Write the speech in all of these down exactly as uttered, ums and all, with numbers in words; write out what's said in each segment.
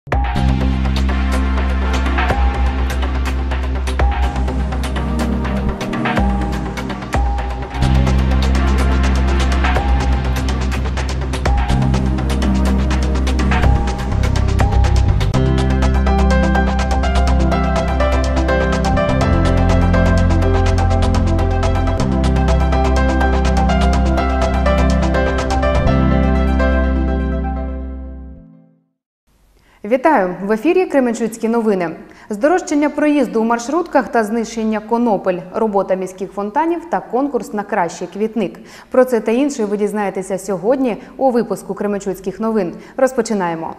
Вітаю! В ефірі Кременчуцькі новини. Здорожчання проїзду у маршрутках та знищення конопель, робота міських фонтанів та конкурс на кращий квітник. Про це та інше ви дізнаєтеся сьогодні у випуску Кременчуцьких новин. Розпочинаємо.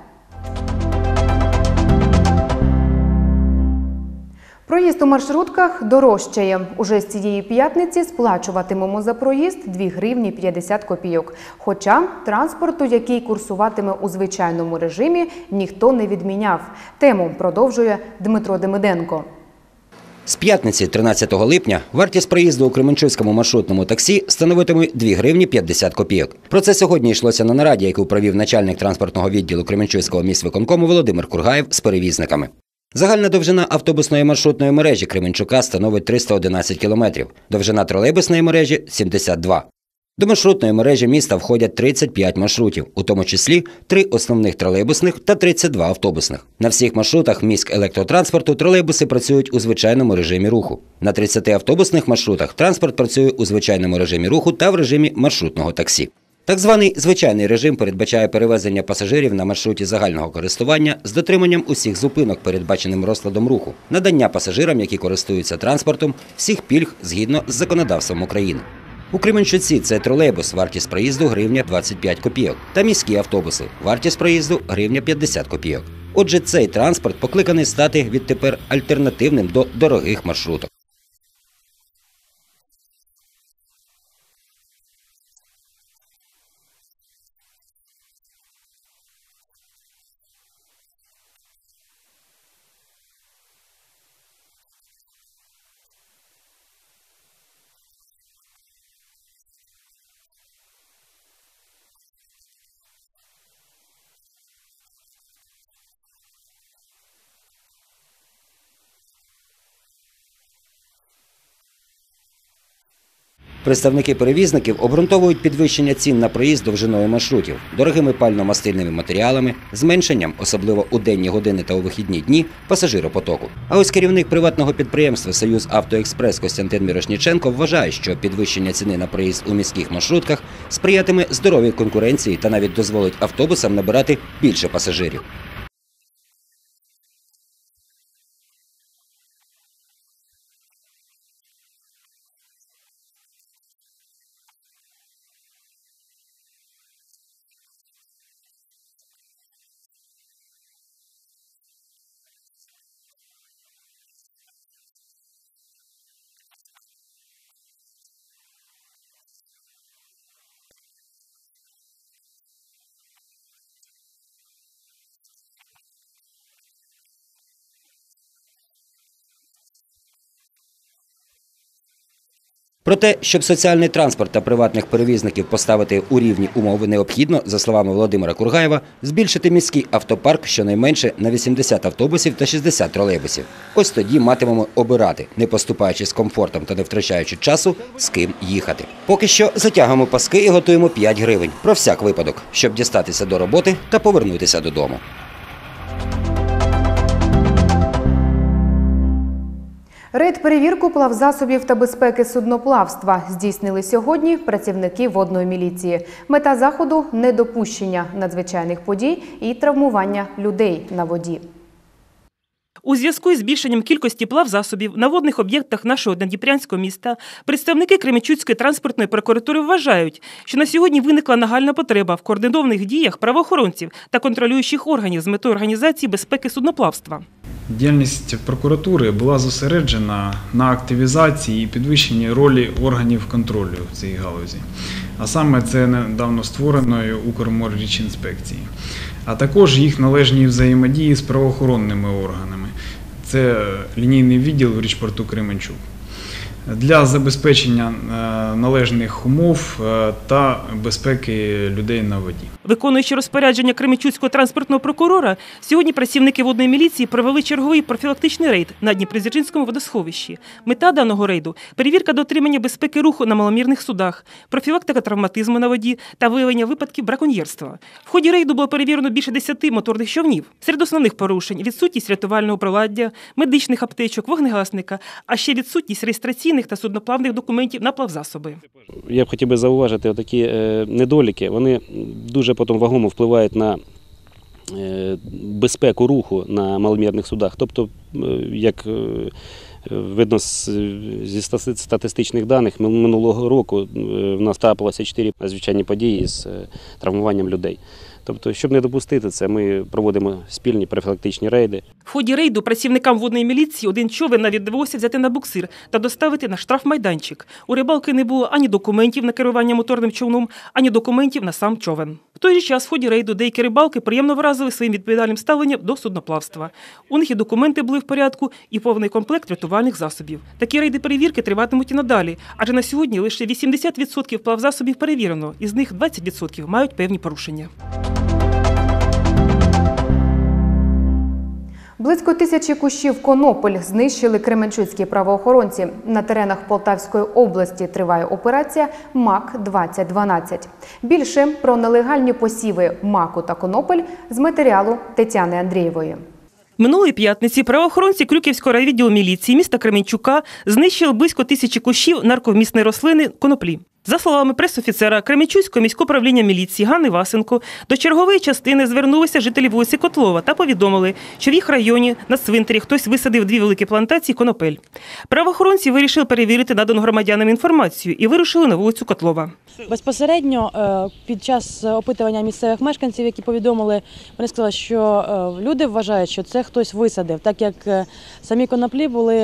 Проїзд у маршрутках дорожчає. Уже з цієї п'ятниці сплачуватимемо за проїзд дві гривні п'ятдесят копійок. Хоча транспорту, який курсуватиме у звичайному режимі, ніхто не відміняв. Тему продовжує Дмитро Демиденко. З п'ятниці, тринадцятого липня, вартість проїзду у Кременчуцькому маршрутному таксі становитиме дві гривні п'ятдесят копійок. Про це сьогодні йшлося на нараді, яку провів начальник транспортного відділу Кременчуцького міськвиконкому Володимир Кургаєв з перевізниками. Загальна довжина автобусної маршрутної мережі Кременчука становить триста одинадцять кілометрів, довжина тролейбусної мережі – сімдесят два. До маршрутної мережі міста входять тридцять п'ять маршрутів, у тому числі три основних тролейбусних та тридцять два автобусних. На всіх маршрутах міськелектротранспорту тролейбуси працюють у звичайному режимі руху. На тридцяти автобусних маршрутах транспорт працює у звичайному режимі руху та в режимі маршрутного таксі. Так званий звичайний режим передбачає перевезення пасажирів на маршруті загального користування з дотриманням усіх зупинок, передбаченим розкладом руху, надання пасажирам, які користуються транспортом, всіх пільг згідно з законодавством України. У Кременчуці це тролейбус, вартість проїзду – гривня двадцять п'ять копійок, та міські автобуси, вартість проїзду – гривня п'ятдесят копійок. Отже, цей транспорт покликаний стати відтепер альтернативним до дорогих маршруток. Представники перевізників обґрунтовують підвищення цін на проїзд довжиною маршрутів, дорогими пально-мастильними матеріалами, зменшенням, особливо у денні години та у вихідні дні, пасажиропотоку. А ось керівник приватного підприємства «Союз Автоекспрес» Костянтин Мірошніченко вважає, що підвищення ціни на проїзд у міських маршрутках сприятиме здоровій конкуренції та навіть дозволить автобусам набирати більше пасажирів. Проте, щоб соціальний транспорт та приватних перевізників поставити у рівні умови, необхідно, за словами Володимира Кургаєва, збільшити міський автопарк щонайменше на вісімдесят автобусів та шістдесят тролейбусів. Ось тоді матимемо обирати, не поступаючись комфортом та не втрачаючи часу, з ким їхати. Поки що затягуємо паски і готуємо п'ять гривень, про всяк випадок, щоб дістатися до роботи та повернутися додому. Рейд-перевірку плавзасобів та безпеки судноплавства здійснили сьогодні працівники водної міліції. Мета заходу – недопущення надзвичайних подій і травмування людей на воді. У зв'язку із збільшенням кількості плавзасобів на водних об'єктах нашого Надніпрянського міста представники Кременчуцької транспортної прокуратури вважають, що на сьогодні виникла нагальна потреба в координованих діях правоохоронців та контролюючих органів з метою організації безпеки судноплавства. Діяльність прокуратури була зосереджена на активізації і підвищенні ролі органів контролю в цій галузі, а саме це недавно створеної Укрморрічінспекції, а також їх належній взаємодії з правоохоронними органами. Це лінійний відділ в річпорту Кременчук. для забезпечення належних умов та безпеки людей на воді. Виконуючи розпорядження кременчуцького транспортного прокурора, сьогодні працівники водної міліції провели черговий профілактичний рейд на Дніпродзержинському водосховищі. Мета даного рейду – перевірка дотримання безпеки руху на маломірних судах, профілактика травматизму на воді та виявлення випадків браконьєрства. В ході рейду було перевірено більше десяти моторних човнів. Серед основних порушень – відсутність рятувального приладдя, медичних аптечок, вогнегасника, а ще відсутність реєстраційних та судноплавних документів на плавзасоби. Я б хотів би зауважити такі недоліки. Вони дуже потім вагомо впливають на безпеку руху на маломірних судах. Тобто, як видно зі статистичних даних, минулого року в нас трапилося чотири надзвичайні події з травмуванням людей. Тобто, щоб не допустити це, ми проводимо спільні профілактичні рейди. В ході рейду працівникам водної міліції один човен навіть довелося взяти на буксир та доставити на штрафмайданчик. У рибалки не було ані документів на керування моторним човном, ані документів на сам човен. В той же час в ході рейду деякі рибалки приємно вразили своїм відповідальним ставленням до судноплавства. У них і документи були в порядку, і повний комплект рятувальних засобів. Такі рейди перевірки триватимуть і надалі, адже на сьогодні лише вісімдесят відсотків плавзасобів перевірено, із них двадцять відсотків мають певні порушення. Близько тисячі кущів конопель знищили кременчуцькі правоохоронці. На теренах Полтавської області триває операція «Мак двадцять дванадцять». Більше про нелегальні посіви маку та конопель з матеріалу Тетяни Андрієвої. Минулої п'ятниці правоохоронці Крюківського райвідділу міліції міста Кременчука знищили близько тисячі кущів нарковмісної рослини коноплі. За словами прес-офіцера Кременчуцького міського управління міліції Ганни Васенко, до чергової частини звернулися жителі вулиці Котлова та повідомили, що в їх районі на цвинтарі хтось висадив дві великі плантації конопель. Правоохоронці вирішили перевірити надану громадянам інформацію і вирушили на вулицю Котлова. Безпосередньо під час опитування місцевих мешканців, які повідомили, вони сказали, що люди вважають, що це хтось висадив, так як самі коноплі були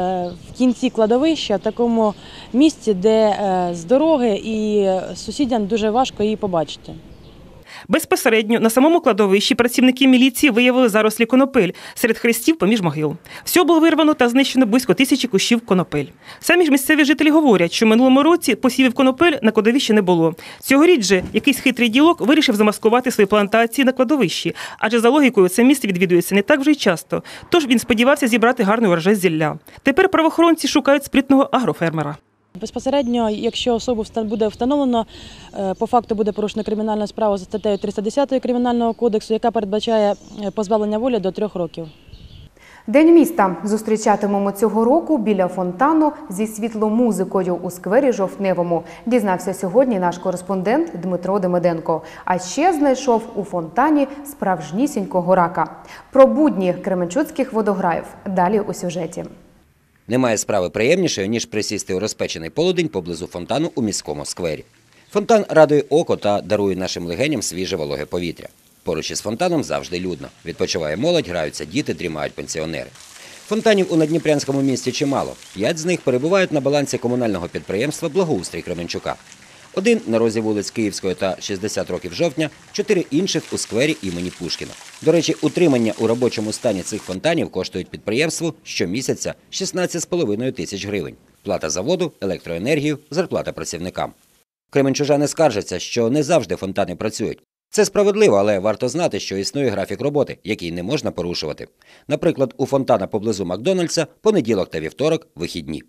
в кінці кладовища, в такому місці, де з дороги і сусідям дуже важко її побачити. Безпосередньо на самому кладовищі працівники міліції виявили зарослі конопель серед хрестів поміж могил. Всього було вирвано та знищено близько тисячі кущів конопель. Самі ж місцеві жителі говорять, що в минулому році посівів конопель на кладовищі не було. Цьогоріч же якийсь хитрий ділок вирішив замаскувати свої плантації на кладовищі, адже за логікою це місце відвідується не так вже й часто. Тож він сподівався зібрати гарний урожай зілля. Тепер правоохоронці шукають спритного агрофермера. Безпосередньо, якщо особу буде встановлено, по факту буде порушена кримінальна справа за статтею триста десять Кримінального кодексу, яка передбачає позбавлення волі до трьох років. День міста зустрічатимемо цього року біля фонтану зі світломузикою у сквері Жовтневому, дізнався сьогодні наш кореспондент Дмитро Демиденко. А ще знайшов у фонтані справжнісінького рака. Про будні кременчуцьких водограїв далі у сюжеті. Немає справи приємнішої, ніж присісти у розпечений полудень поблизу фонтану у міському сквері. Фонтан радує око та дарує нашим легеням свіже вологе повітря. Поруч із фонтаном завжди людно. Відпочиває молодь, граються діти, дрімають пенсіонери. Фонтанів у надніпрянському місті чимало. П'ять з них перебувають на балансі комунального підприємства «Благоустрій Кременчука». Один на розі вулиць Київської та шістдесят років жовтня, чотири інших у сквері імені Пушкіна. До речі, утримання у робочому стані цих фонтанів коштують підприємству щомісяця шістнадцять з половиною тисяч гривень. Плата за воду, електроенергію, зарплата працівникам. Кременчужани скаржаться, що не завжди фонтани працюють. Це справедливо, але варто знати, що існує графік роботи, який не можна порушувати. Наприклад, у фонтана поблизу Макдональдса понеділок та вівторок – вихідні.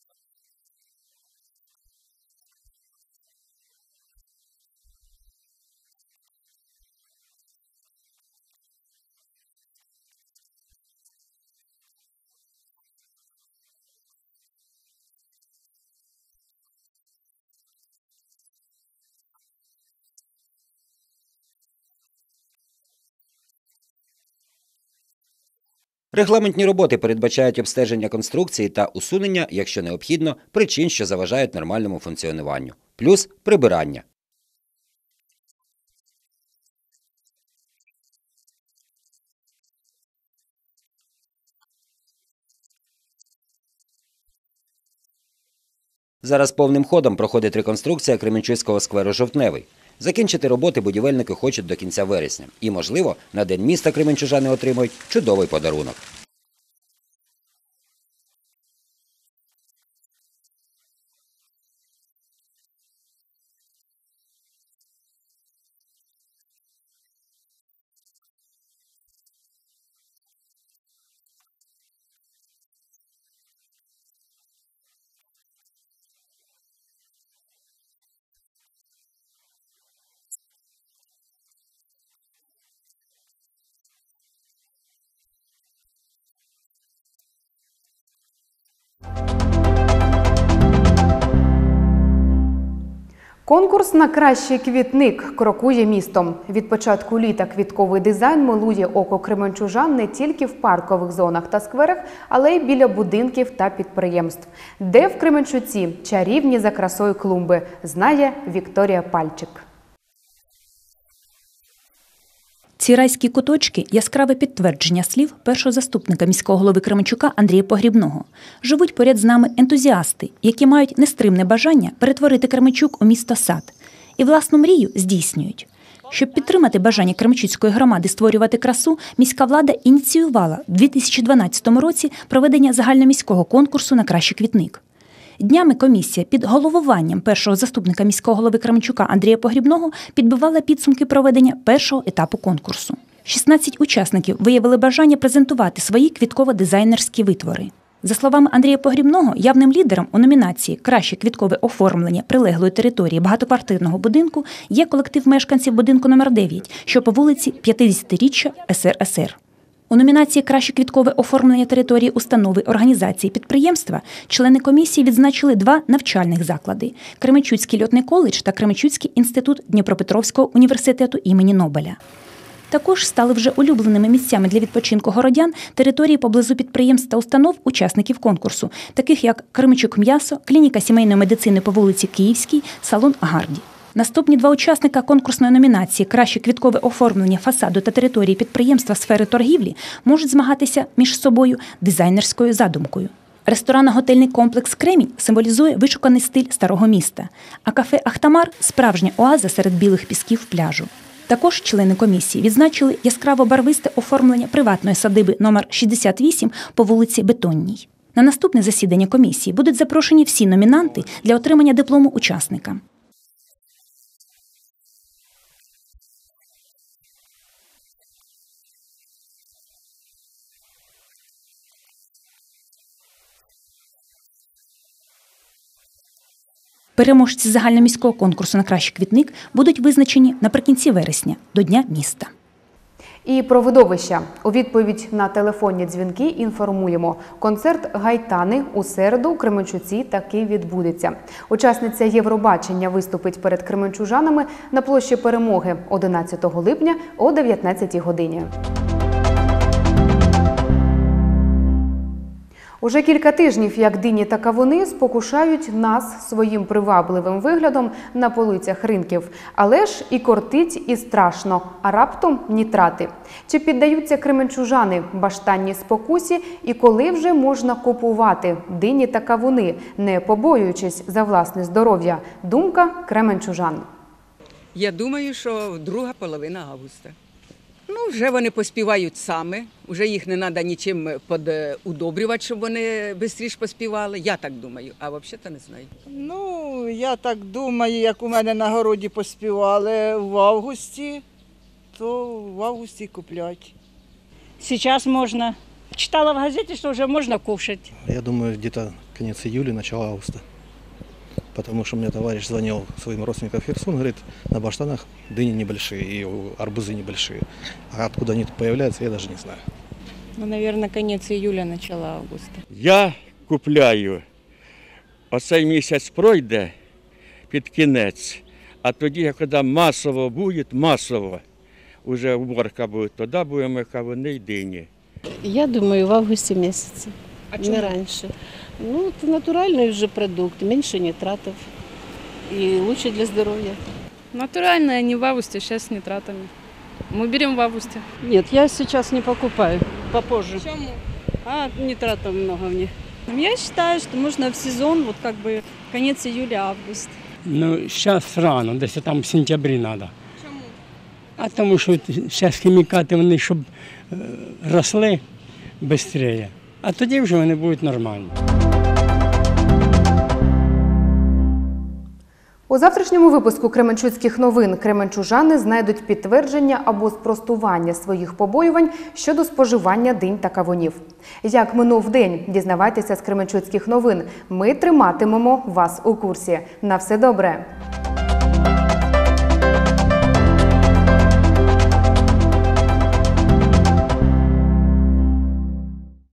Регламентні роботи передбачають обстеження конструкції та усунення, якщо необхідно, причин, що заважають нормальному функціонуванню. Плюс прибирання. Зараз повним ходом проходить реконструкція Кременчуцького скверу «Жовтневий». Закінчити роботи будівельники хочуть до кінця вересня. І, можливо, на День міста кременчужани отримають чудовий подарунок. Конкурс на кращий квітник крокує містом. Від початку літа квітковий дизайн милує око кременчужан не тільки в паркових зонах та скверах, але й біля будинків та підприємств. Де в Кременчуці чарівні за красою клумби, знає Вікторія Пальчик. Ці райські куточки – яскраве підтвердження слів першого заступника міського голови Кременчука Андрія Погрібного. Живуть поряд з нами ентузіасти, які мають нестримне бажання перетворити Кременчук у місто-сад. І власну мрію здійснюють. Щоб підтримати бажання Кременчуцької громади створювати красу, міська влада ініціювала в дві тисячі дванадцятому році проведення загальноміського конкурсу на кращий квітник. Днями комісія під головуванням першого заступника міського голови Кременчука Андрія Погрібного підбивала підсумки проведення першого етапу конкурсу. шістнадцять учасників виявили бажання презентувати свої квітково-дизайнерські витвори. За словами Андрія Погрібного, явним лідером у номінації «Краще квіткове оформлення прилеглої території багатоквартирного будинку» є колектив мешканців будинку номер дев'ять, що по вулиці п'ятдесятиріччя ес ер ес ер. У номінації «Краще квіткове оформлення території установи, організації, підприємства» члени комісії відзначили два навчальних заклади – Кременчуцький льотний коледж та Кременчуцький інститут Дніпропетровського університету імені Нобеля. Також стали вже улюбленими місцями для відпочинку городян території поблизу підприємств та установ учасників конкурсу, таких як Кременчук М'ясо, клініка сімейної медицини по вулиці Київській, салон Гарді. Наступні два учасника конкурсної номінації «Краще квіткове оформлення фасаду та території підприємства сфери торгівлі» можуть змагатися між собою дизайнерською задумкою. Ресторанно-готельний комплекс «Кремінь» символізує вишуканий стиль старого міста, а кафе «Ахтамар» – справжня оаза серед білих пісків пляжу. Також члени комісії відзначили яскраво-барвисте оформлення приватної садиби номер шістдесят вісім по вулиці Бетонній. На наступне засідання комісії будуть запрошені всі номінанти для отримання диплому учасника. Переможці загальноміського конкурсу на кращий квітник будуть визначені наприкінці вересня, до Дня міста. І про видовища. У відповідь на телефонні дзвінки інформуємо. Концерт «Гайтани» у середу у Кременчуці таки відбудеться. Учасниця Євробачення виступить перед кременчужанами на площі Перемоги одинадцятого липня о дев'ятнадцятій годині. Уже кілька тижнів, як дині та кавуни, спокушають нас своїм привабливим виглядом на полицях ринків. Але ж і кортить, і страшно, а раптом нітрати. Чи піддаються кременчужани баштанній спокусі і коли вже можна купувати дині та кавуни, не побоюючись за власне здоров'я? Думка кременчужан. Я думаю, що друга половина августа. Ну, вже вони поспівають саме, вже їх не треба нічим подудобрювати, щоб вони швидше поспівали. Я так думаю, а взагалі-то не знаю. Ну, я так думаю, як у мене на городі поспівали в августі, то в августі куплять. Сейчас можно. Читала в газете, что уже можно кушать. Я думаю, где-то конец июля, начало августа. Потому что мне товарищ звонил своим родственникам в Херсон, говорит, на баштанах дыни небольшие и арбузы небольшие. А откуда они появляются, я даже не знаю. Ну, наверное, конец июля, начало августа. Я купляю. Оцей місяць пройде під кінець, а тоді, коли масово буде, масово, вже уборка буде, тоді будемо кавуни й дині. Я думаю, в августе месяце, а не раньше. Ну, это натуральный уже продукт, меньше нитратов и лучше для здоровья. Натуральные, не в августе, сейчас с нитратами. Мы берем в августе. Нет, я сейчас не покупаю, попозже. Почему? А нитратов много в них. Я считаю, что можно в сезон, вот как бы конец июля-август. Ну, сейчас рано, десь там в сентябрі треба. Чому? А тому що зараз хімікати, вони щоб росли швидше, а тоді вже вони будуть нормальні. У завтрашньому випуску «Кременчуцьких новин» кременчужани знайдуть підтвердження або спростування своїх побоювань щодо споживання динь та кавунів. Як минув день, дізнавайтеся з «Кременчуцьких новин». Ми триматимемо вас у курсі. На все добре!